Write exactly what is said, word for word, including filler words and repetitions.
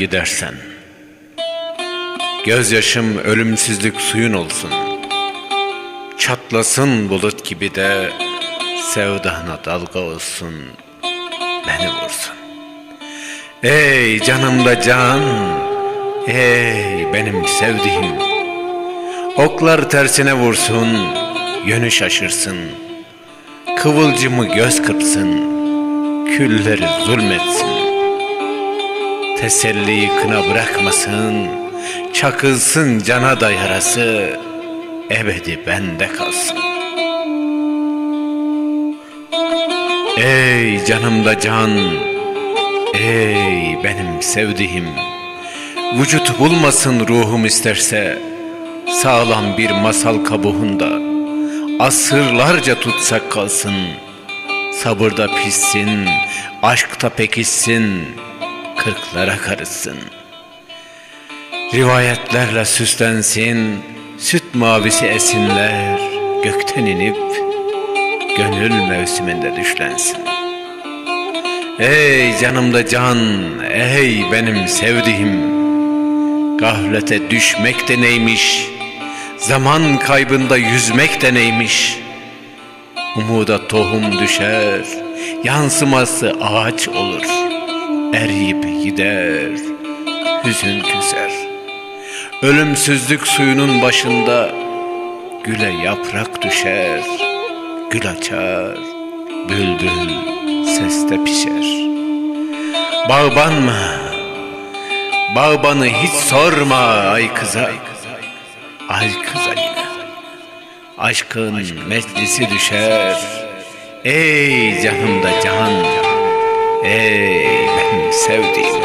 gidersen. Gözyaşım ölümsüzlük suyun olsun. Çatlasın bulut gibi de sevdana dalga olsun, beni vursun. Ey canımda can, ey benim sevdiğim, oklar tersine vursun, yönü şaşırsın. Kıvılcımı göz kırpsın, külleri zulmetsin. Teselliyi kına bırakmasın, çakılsın cana da yarası, ebedi bende kalsın. Ey canımda can, ey benim sevdiğim, vücut bulmasın ruhum isterse, sağlam bir masal kabuğunda, asırlarca tutsak kalsın. Sabırda pişsin, aşkta pekişsin, kırklara karışsın. Rivayetlerle süslensin, süt mavisi esinler, gökten inip gönül mevsiminde düşlensin. Ey canımda can, ey benim sevdiğim, gaflete düşmek de neymiş, zaman kaybında yüzmek de neymiş. Umuda tohum düşer, yansıması ağaç olur, eriyip gider, hüzün küser. Ölümsüzlük suyunun başında güle yaprak düşer, gül açar, bülbül seste pişer. Bağban mı? Bağbanı hiç sorma ay kıza, ay kıza yine. Aşkın meclisi düşer, ey canımda can, ey benim sevdiğim.